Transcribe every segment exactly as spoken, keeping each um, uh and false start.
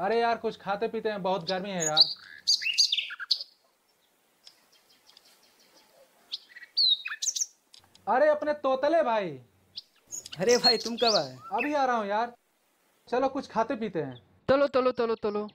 अरे यार कुछ खाते पीते हैं, बहुत गर्मी है यार। अरे अपने तोतले भाई। अरे भाई तुम कब आए? अभी आ रहा हूँ यार। चलो कुछ खाते पीते हैं। चलो चलो चलो चलो।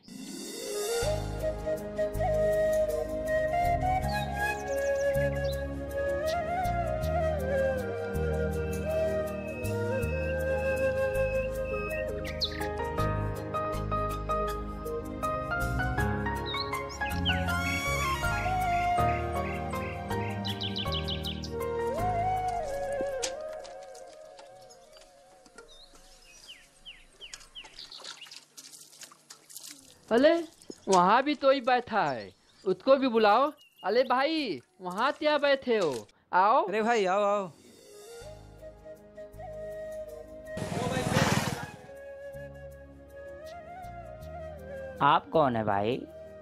अले वहाँ भी तो ही बैठा है, उसको भी बुलाओ। अले भाई वहाँ क्या बैठे हो, आओ। अरे भाई आओ आओ। आप कौन है भाई?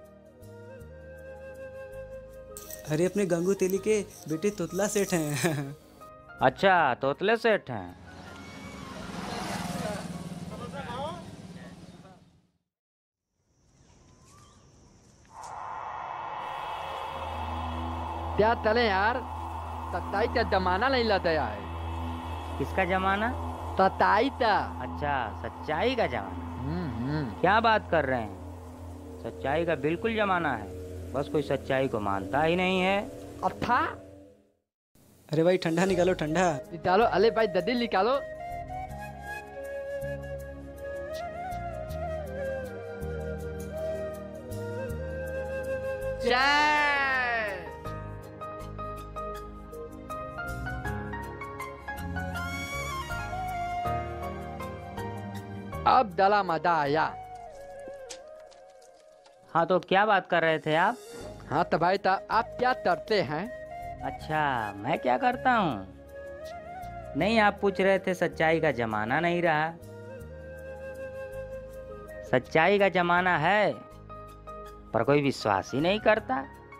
अरे अपने गंगू तेली के बेटे तोतला सेठ हैं। अच्छा तोतले सेठ हैं। क्या चले यार, सच्चाई का जमाना नहीं लग गया है। किसका जमाना? सच्चाई का। अच्छा सच्चाई का जमाना। हम्म क्या बात कर रहे हैं? सच्चाई का बिल्कुल जमाना है, बस कोई सच्चाई को मानता ही नहीं है। अच्छा अरे भाई ठंडा निकालो ठंडा। निकालो। अले भाई ददी निकालो। चाय। अब डला मजा आया। हाँ तो क्या बात कर रहे थे आप? हाँ तो भाई था, आप क्या करते हैं? अच्छा मैं क्या करता हूँ? नहीं, आप पूछ रहे थे सच्चाई का जमाना नहीं रहा। सच्चाई का जमाना है पर कोई विश्वास ही नहीं करता।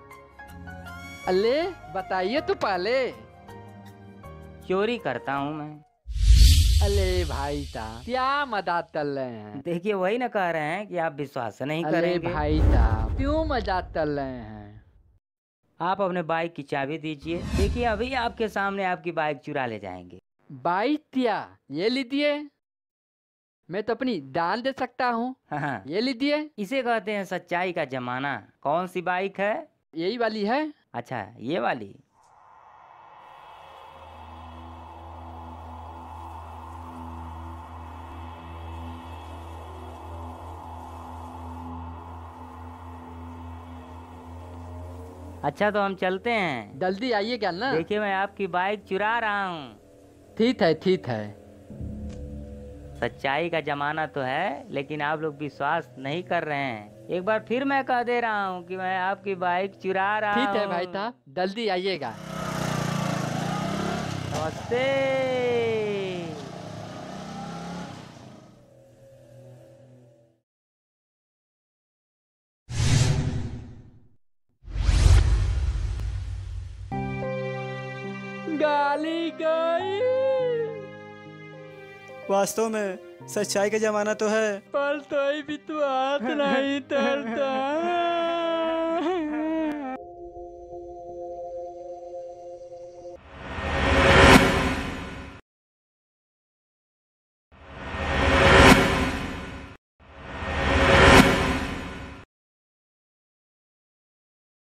अले बताइए तो पहले। चोरी करता हूँ मैं। अले भाई ता क्या मजाक कर रहे हैं? देखिए वही ना कह रहे हैं कि आप विश्वास नहीं अले करेंगे। भाई ता क्यों मजाक कर रहे हैं? आप अपने बाइक की चाबी दीजिए, देखिए अभी आपके सामने आपकी बाइक चुरा ले जाएंगे। बाइक क्या? ये लीजिए, मैं तो अपनी दान दे सकता हूँ। हाँ ये लीजिए। इसे कहते हैं सच्चाई का जमाना। कौन सी बाइक है? यही वाली है। अच्छा ये वाली। अच्छा तो हम चलते हैं। जल्दी आइएगा ना। देखिए मैं आपकी बाइक चुरा रहा हूँ। ठीक है ठीक है। सच्चाई का जमाना तो है लेकिन आप लोग विश्वास नहीं कर रहे हैं। एक बार फिर मैं कह दे रहा हूँ कि मैं आपकी बाइक चुरा रहा हूँ। ठीक है भाई साहब, जल्दी आइएगा। नमस्ते। गाली गई। वास्तव में सच्चाई का जमाना तो है पर तो भी तो हाथ नहीं धरता।